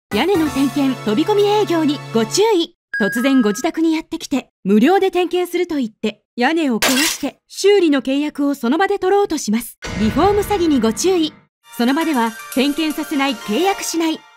屋根の点検、飛び込み営業にご注意。突然ご自宅にやってきて、無料で点検すると言って、屋根を壊して、修理の契約をその場で取ろうとします。リフォーム詐欺にご注意。その場では、点検させない、契約しない、